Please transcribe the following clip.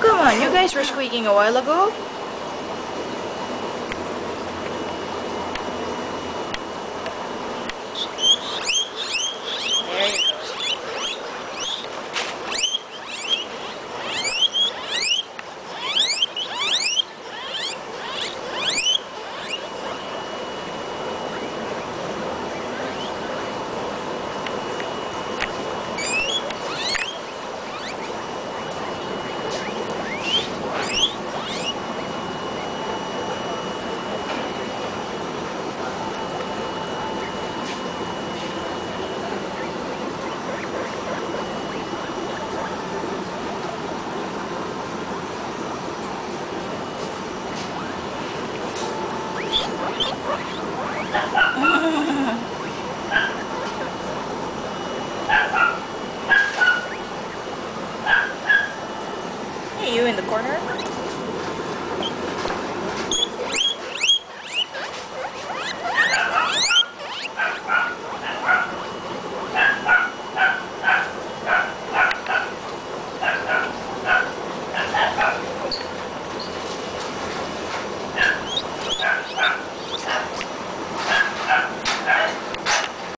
come on, you guys were squeaking a while ago. There you go. Hey, you in the corner?